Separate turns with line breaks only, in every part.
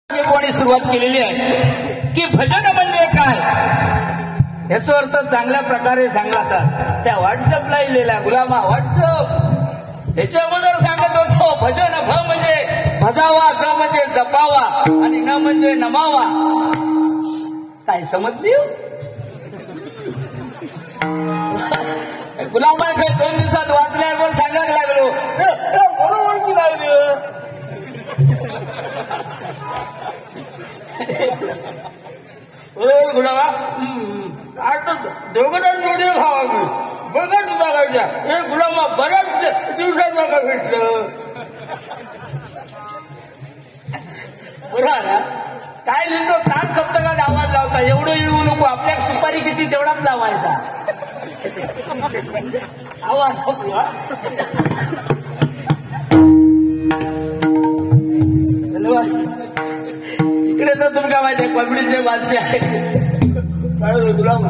कोणी सुरुवात केलेली आहे की भजन म्हणजे काय याचा अर्थ चांगल्या प्रकारे सांगला असा त्या व्हॉट्सअपला लिहिलेला गुलामा व्हॉट्सअप याच्या अगोदर सांगत होतो भजन भ म्हणजे भजावा ज म्हणजे जपावा आणि न म्हणजे नमावा काय समजली गुलामा काही 2 दिवसात वाचल्यावर सांगायला लागलो बरोबर की नाही गुलाबा आता दोघं जोडी खावा बघा तुझा काढल्या हे गुलाबा बऱ्याच दिवसात नका भेटलं बरोबर काय लिहितो ताक सप्तकात आवाज लावता एवढं येऊ नको आपल्या सुपारी किती तेवढाच लावायचा आवाज आपला धन्यवाद इकडे तर तुम्ही काय माहिती कॉमेडीचे बादशे आहे गुलाम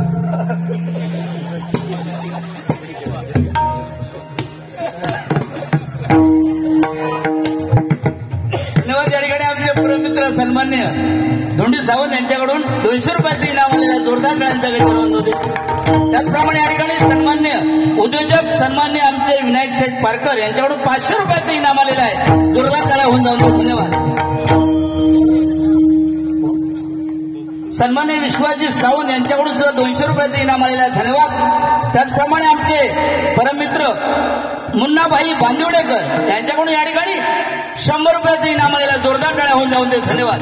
धन्यवाद या ठिकाणी आमचे परममित्र सन्मान्य धोंडी सावंत यांच्याकडून 200 रुपयाचं इनाम आलेल्या जोरदार टाळ्यांचा गजर होते त्याचप्रमाणे या ठिकाणी सन्मान्य उद्योजक सन्मान्य आमचे विनायक शेठ पारकर यांच्याकडून 500 रुपयाचं इनाम आलेलं आहे जोरदार टाळ्या होऊन जाऊन धन्यवाद सन्मान्य विश्वासजी सावंत यांच्याकडून सुद्धा 200 रुपयाचं इनाम आलेलं आहे धन्यवाद त्याचप्रमाणे आमचे परममित्र मुन्नाभाई बांदिवडेकर यांच्याकडून या ठिकाणी 100 रुपयाचं इनाम आलेलं जोरदार टाळ्या होऊन जाऊन दे धन्यवाद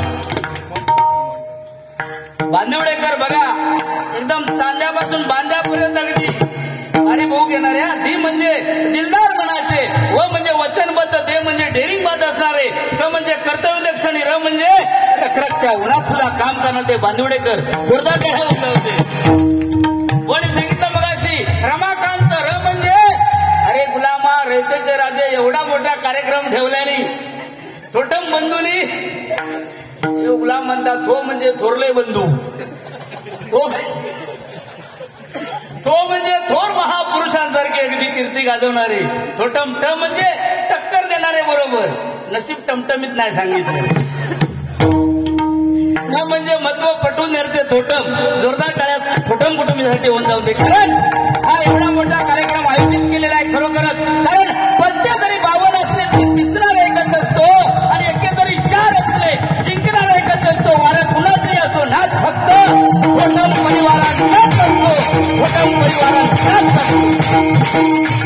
बांदिवडेकर बघा एकदम चांद्यापासून बांद्यापर्यंत अगदी अरे भाऊ घेणाऱ्या दी म्हणजे दिलदार मनाचे व म्हणजे वचनबद्ध दे म्हणजे डेअरिंगबाज असणारे क म्हणजे कर्तव्यदक्ष आणि र म्हणजे रखरखत्या उन्हात सुद्धा काम करणार ते बांदिवडेकर जोरदार टाळ्या होऊन जाऊन दे कोणी सांगितलं मगाशी रमाकांत र म्हणजे अरे गुलामा रयतेचे राजे एवढा मोठा कार्यक्रम ठेवल्याने छोटम बंधूनी गुलाम म्हणतात तो म्हणजे थोरले बंधू तो म्हणजे थोर महापुरुषांसारखे अगदी कीर्ती गाजवणारे छोटम ट म्हणजे टक्कर देणारे बरोबर नशीब टमटमीत नाही सांगितलं न म्हणजे महत्व पटवून नेरते थोटम जोरदार टाळ्या थोटम कुटुंबीसाठी होऊन जाऊ दे कारण हा एवढा मोठा कार्यक्रम आयोजित केलेला आहे खरोखरच कारण पद्य जरी 52 असले मिसणार एकच असतो आणि एके जरी 4 असले जिंकणार एकच असतो वाऱ्यात कुणाचही असो नाच फक्त छोटम परिवारात नाच असतो छोटम परिवारात नाच असतो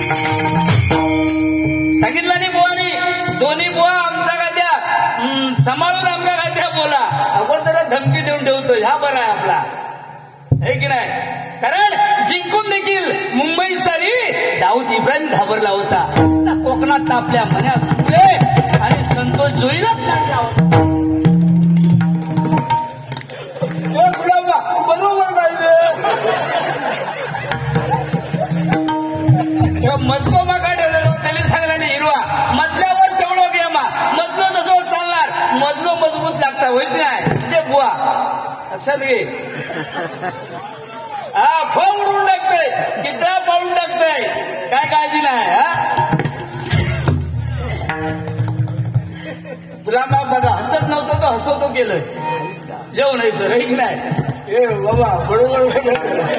सांगितलं नाही बुवानी दोन्ही बुवा आमचा गाद्या सांभाळून आमच्या गाद्या बोला अगोदर धमकी देऊन ठेवतो ह्या बरा आहे आपला हे की नाही कारण जिंकून देखील मुंबई सारी दाऊद इब्राहिम घाबरला होता कोकणात आपल्या मनात सुटले आणि संतोष जोईला लागला होता बरोबर मधलो मा काय ठरवलं त्यांनी सांगला नाही हिरवा मधल्यावर तेवढं घ्या मा मधलो जसं चालणार मधलो मजबूत लागता होईल नाही म्हणजे बुवा लक्षात घे हा फळ उडून टाकतोय किडा पाळून टाकतोय काय काळजी नाही हा तुला मग बघा हसत नव्हतं तो हसवतो केलं जेवण नाही सर ऐक नाही ए बाबा बरोबर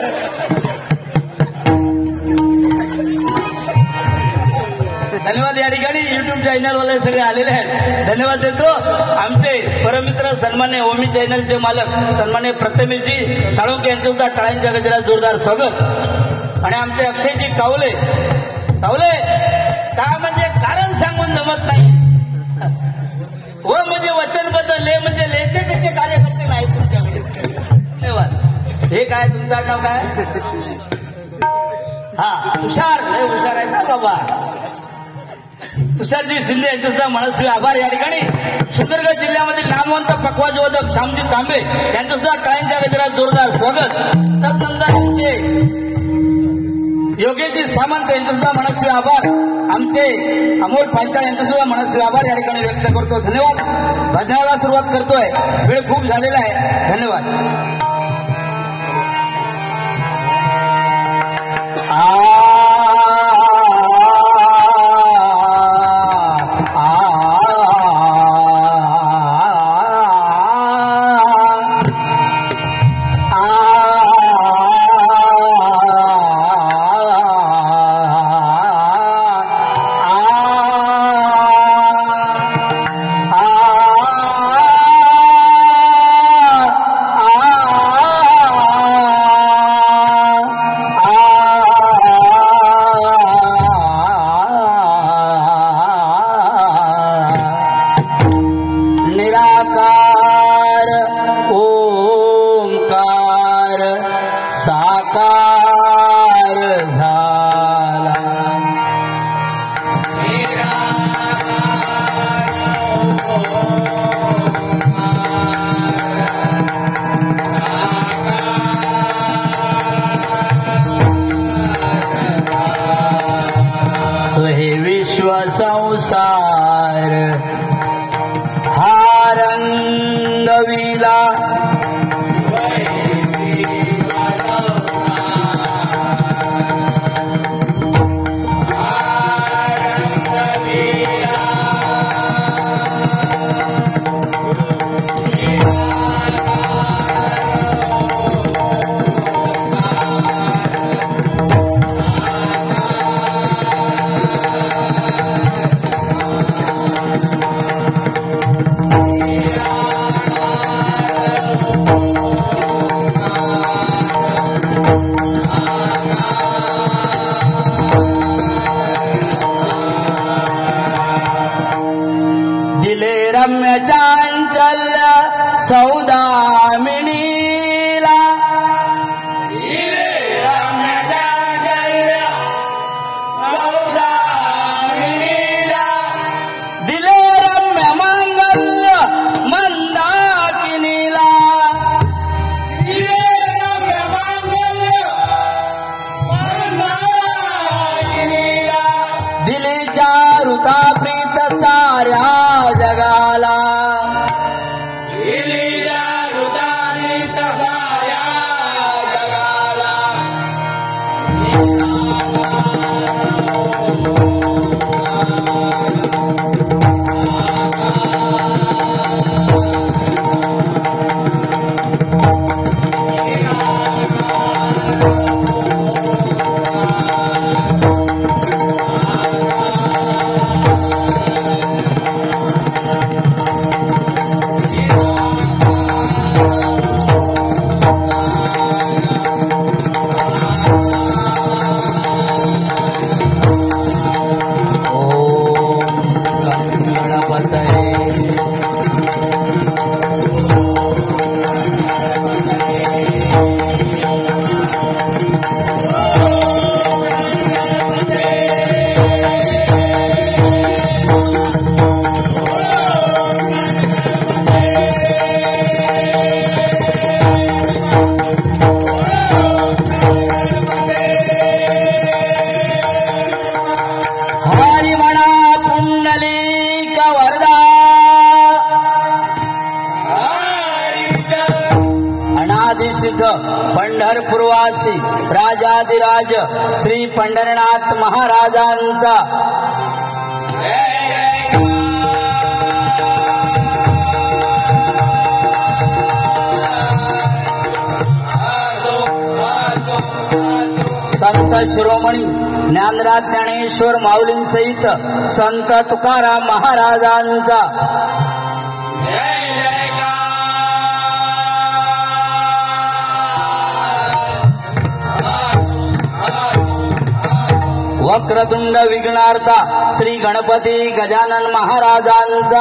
धन्यवाद या ठिकाणी युट्यूब चॅनलवाले सगळे आलेले आहेत धन्यवाद देतो आमचे परममित्र सन्मान्य ओमी चॅनलचे मालक सन्मान्य प्रथमेशजी साळुंके यांचं सुद्धा टाळ्यांच्या गजरात जोरदार स्वागत आणि आमचे अक्षयजी कावले कावले का म्हणजे कारण सांगून जमत नाही व म्हणजे वचनबद्ध ले म्हणजे लेचे त्याचे कार्यकर्ते नाहीत तुमच्याकडे धन्यवाद हे काय तुमचं नाव काय हा हुशार लय हुशार आहे ना बाबा तुषारजी शिंदे यांचे सुद्धा मनस्वी आभार या ठिकाणी सुंदरगड जिल्ह्यामधील नामवंत पक्वाजोदक श्यामजी तांबे यांचं सुद्धा टाळ्यांच्या गजरात जोरदार स्वागत तदनंतर आमचे योगेशजी सामंत यांचे सुद्धा मनस्वी आभार आमचे अमोल पांचाळ यांचे सुद्धा मनस्वी आभार या ठिकाणी व्यक्त करतो धन्यवाद भजनाला सुरुवात करतोय वेळ खूप झालेला आहे धन्यवाद निराकार ओंकार साकार झाला. सोहे विश्व संसार हा रंगविला रम्य चांचल्य सौदामिनीला रम्य चांचल्य सौदामिनीला दिले रम्य मांगल्य मंदाकिनीला दिले रम्य मांगल्य मंदाकिनीला दिली चारुता प्रीत साऱ्या जगाला पंढरपूरवासी राजाधिराज श्री पंढरनाथ महाराजांचा संत शिरोमणी ज्ञानराज ज्ञानेश्वर माऊलींसहित संत तुकाराम महाराजांचा वक्रतुंड विघ्नार्था श्री गणपती गजानन महाराजांचा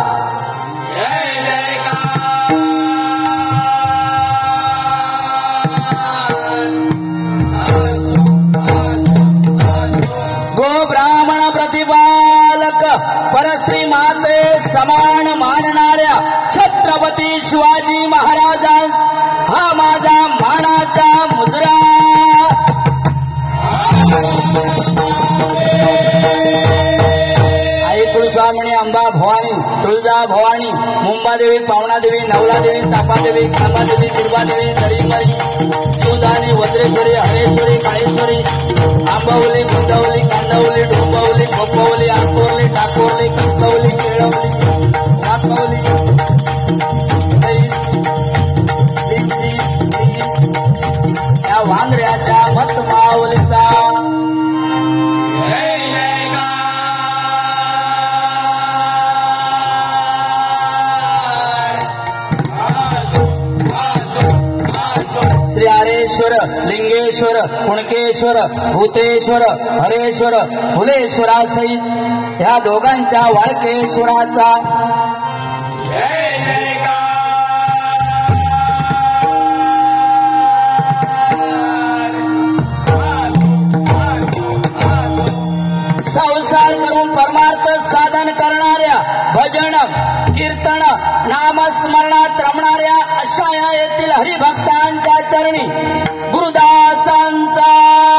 गो ब्राह्मण प्रतिपालक परस्त्री माते समान मानणाऱ्या छत्रपती शिवाजी महाराजांस हा माझा मानाचा मुजरा. स्वामिनी अंबा भवानी तुळजा भवानी मुंबादेवी पावनादेवी नवलादेवी चापादेवी खांबादेवी दुर्गादेवी दरीमरी शिवदानी वज्रेश्वरी हरेश्वरी काळेश्वरी आंबावली गुंदावली कांदावली डोंबावली खोपवली आंबोवली टाकोवली कंकवली केळवली नाकवली या वांद्र्याच्या मत मावलीचा हरेश्वर लिंगेश्वर कुणकेश्वर भूतेश्वर हरेश्वर फुलेश्वरासहित ह्या दोघांच्या वाळकेश्वराचा नामात साधन करणाऱ्या भजन कीर्तन नामस्मरणात रमणाऱ्या अशा या येथील हरिभक्तांच्या चरणी गुरुदासांचा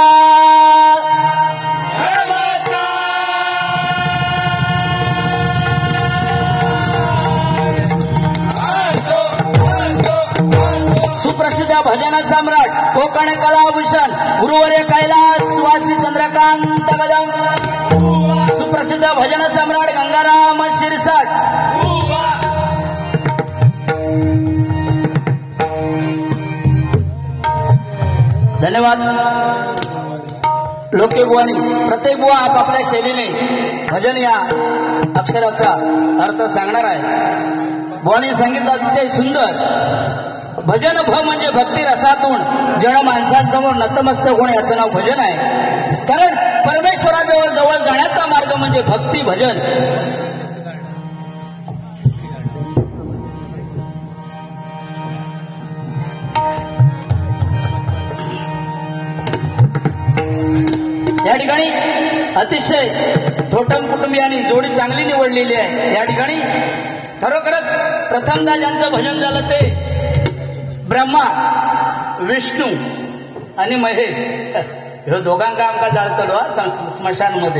सुप्रसिद्ध भजन सम्राट कोकण कलाभूषण गुरुवर्य कैलास वासी चंद्रकांत कदम, सुप्रसिद्ध भजन सम्राट गंगाराम शिरसाट, धन्यवाद. लोके बुवानी प्रत्येक बुवा आपापल्या शैलीने भजन या अक्षराचा अर्थ सांगणार आहे. बुवानी सांगितलं अतिशय सुंदर. भजन भ म्हणजे भक्ती रसातून जण माणसांसमोर नतमस्तक होणे याचं नाव भजन आहे. कारण परमेश्वराजवळ जवळ जाण्याचा मार्ग म्हणजे भक्ती भजन. या ठिकाणी अतिशय थोटम कुटुंबियांनी जोडी चांगली निवडलेली आहे. या ठिकाणी खरोखरच प्रथमदा ज्यांचं भजन झालं ते ब्रह्मा विष्णू आणि महेश. हे दोघांका आमका जाळतलो स्मशानमध्ये.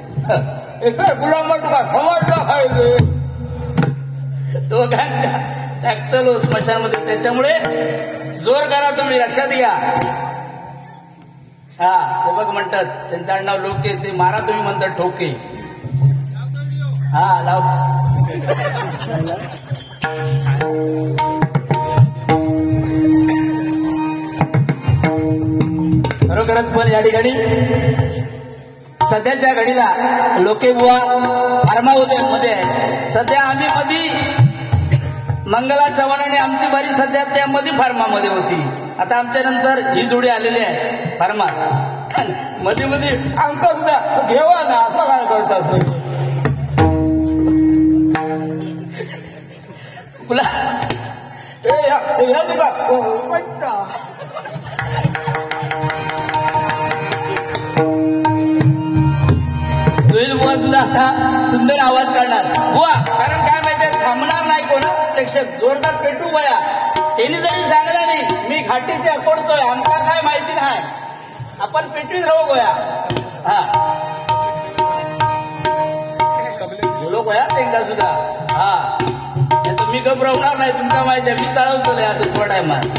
दोघांका टाकतलो स्मशानमध्ये. त्याच्यामुळे जोर करा तुम्ही, लक्षात घ्या. हा ते बघ म्हणतात त्यांचं आडनाव लोके, ते मारा तुम्ही म्हणतात ठोके. हा लाव. खरोखरच पण या ठिकाणी सध्याच्या घडीला लोकेबुवा फार्मामध्ये सध्या आम्ही मधी मंगला चव्हाण आणि आमची बारी सध्या त्या मध्ये फार्मामध्ये होती. आता आमच्या नंतर ही जोडी आलेली आहे फार्मा मध्ये मध्ये. आमचा सुद्धा घेवा ना असं काय करतात तुला सुनील बुवा सुद्धा आता सुंदर आवाज काढणार बुवा. कारण काय माहितीये, थांबणार नाही कोण प्रेक्षक. जोरदार पेटू बया. त्यांनी जरी सांगलं नाही मी घाटीचे अकोडतोय, आमका काय माहिती नाही, आपण पेटवीत राहू गोया. हा बोलो गोया एकदा सुद्धा. हा तुम्ही घबरवणार नाही, तुमका माहिती आहे मी चालवतो याचं थोडा टायमात.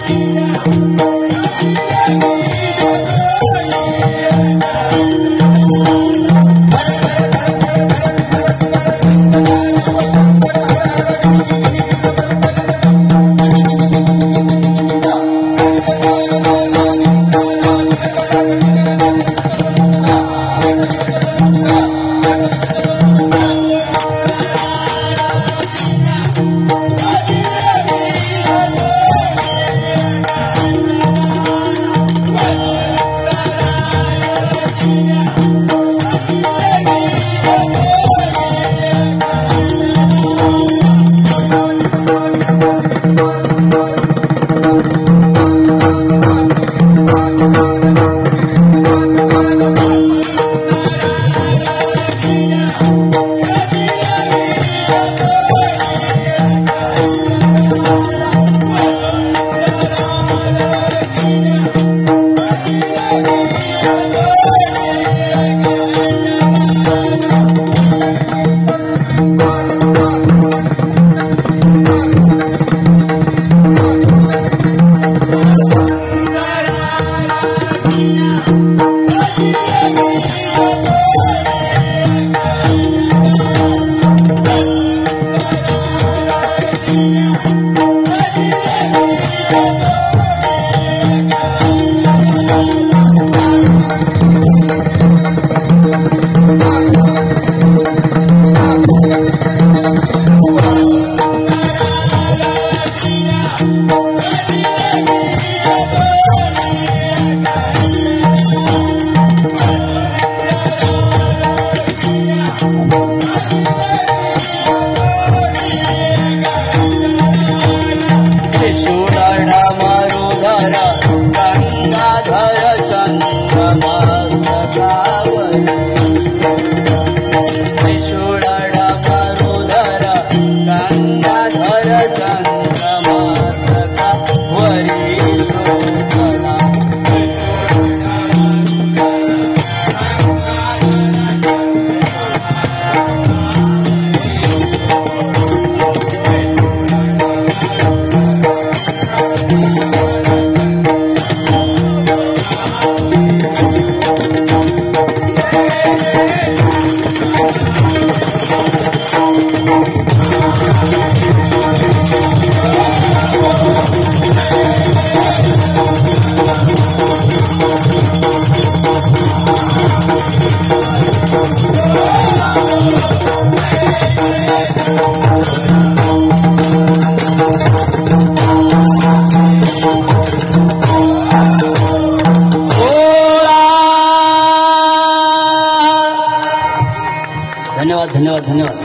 धन्यवाद धन्यवाद धन्यवाद.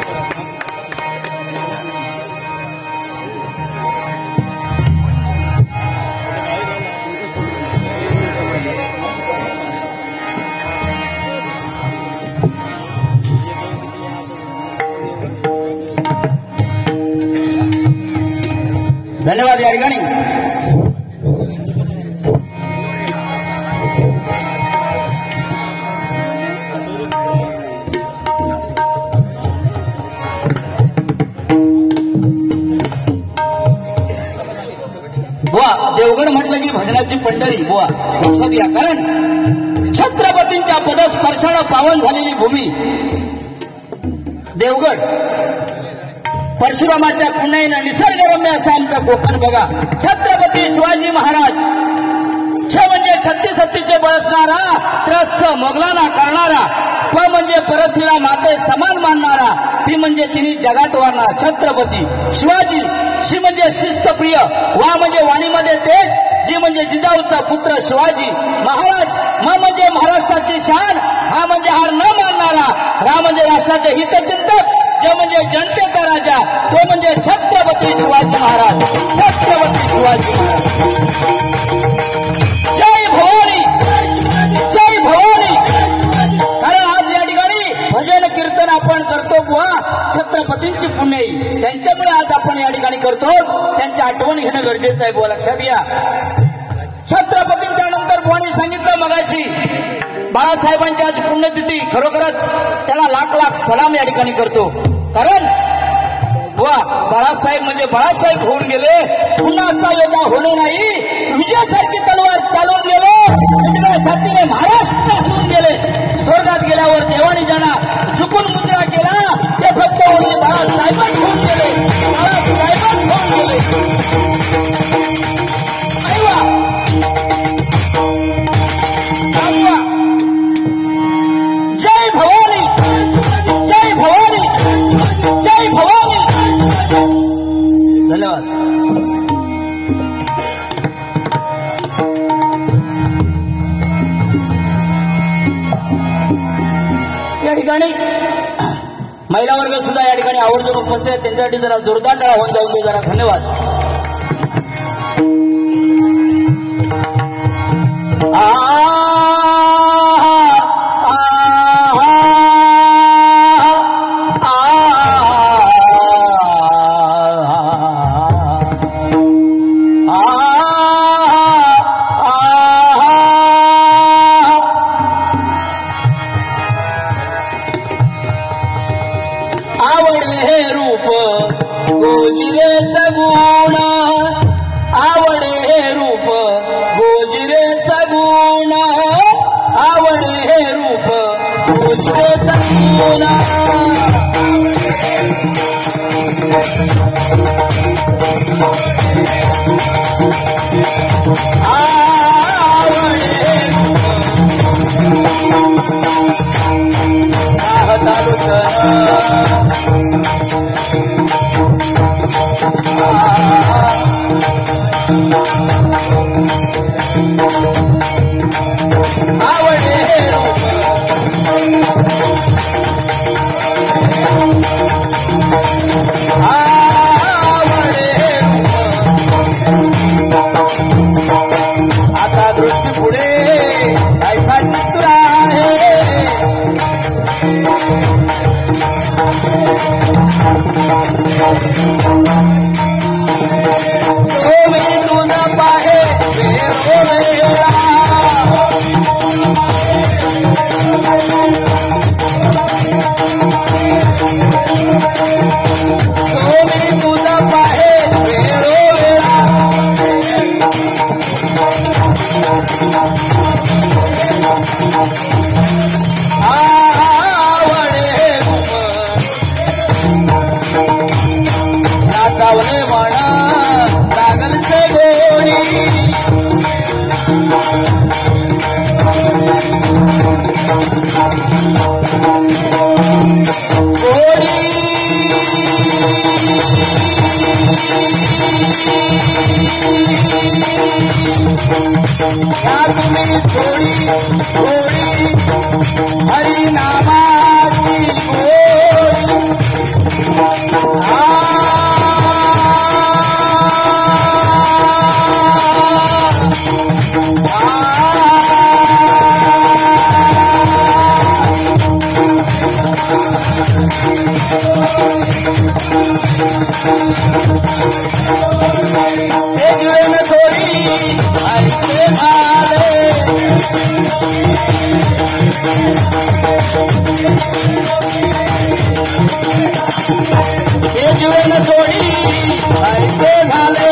धन्यवाद या ठिकाणी बुवा देवगड म्हटलं की भजनाची पंढरी बुवा लक्षात या. कारण छत्रपतींच्या पदस्पर्शानं पावन झालेली भूमी देवगड, परशुरामाच्या पुण्याईनं निसर्गरम्य असं आमचं कोकण बघा. छत्रपती शिवाजी महाराज छ म्हणजे छत्तीस हत्तीचे बळसणारा, त्रस्त मोगलांना करणारा, प म्हणजे परस्त्रीला माते समान मानणारा, ती म्हणजे तिने जगात वाढणारा छत्रपती शिवाजी. शी म्हणजे शिस्तप्रिय, वा म्हणजे वाणीमध्ये तेज, जी म्हणजे जिजाऊचा पुत्र शिवाजी महाराज, म म्हणजे महाराष्ट्राची शान, हा म्हणजे हार न मानणारा, रा म्हणजे राष्ट्राचे हितचिंतक, जे म्हणजे जनतेचा राजा, तो म्हणजे छत्रपती शिवाजी महाराज. छत्रपती शिवाजी महाराज. जय भवानी, जय भवानी. कारण आज या ठिकाणी भजन कीर्तन आपण करतो बुवा छत्रपतींची पुण्याई, त्यांच्यामुळे आज आपण या ठिकाणी करतो. त्यांच्या आठवण घेणं गरजेचं आहे बुवा, लक्षात घ्या. छत्रपतींच्या नंतर बुवानी सांगितलं मगाशी बाळासाहेबांची आज पुण्यतिथी, खरोखरच त्याला लाख लाख सलाम या ठिकाणी करतो. कारण वा बाळासाहेब म्हणजे बाळासाहेब होऊन गेले पुन्हा असा योद्धा होणे नाही विजयासारखी तलवार चालवून गेले उजव्या छातीने महाराष्ट्र हलवून गेले स्वर्गात गेल्यावर देवानी ज्यांना चुकून मुद्रा केला ते फक्त होते बाळासाहेबच होऊन गेले बाळासाहेबच होऊन गेले जय भवानी जय भवानी जय भवानी धन्यवाद या ठिकाणी महिला वर्ग सुद्धा या ठिकाणी आवर्जून उपस्थित आहेत त्यांच्यासाठी जरा जोरदार टाळ्या होऊन जाऊन दे जरा धन्यवाद आवडे रूप गोजिरे सगुण आवडे रूप गोजिरे सगुण आवडे रूप गोजिरे सगुण आता दृष्टी पुढे ऐसा चित्र आहे तुझा पाहे तुझा पाहे नाचावले म्हणा लागल से गोडी तुम्ही थोडी थोडी हरिनामाची जीवन सोडी ऐसे झाले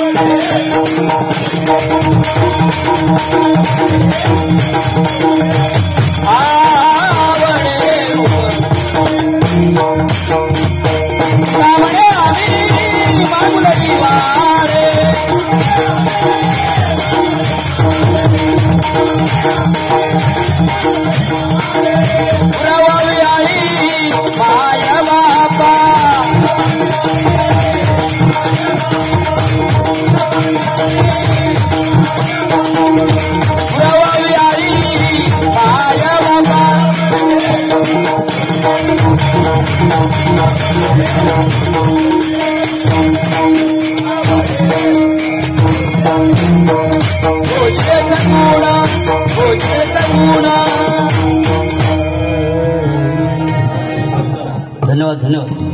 सामने आम्ही मागुलकी वारे पुरावावी आई माया बापा पुरावावी आई माया बापा धन्यवाद धन्यवाद।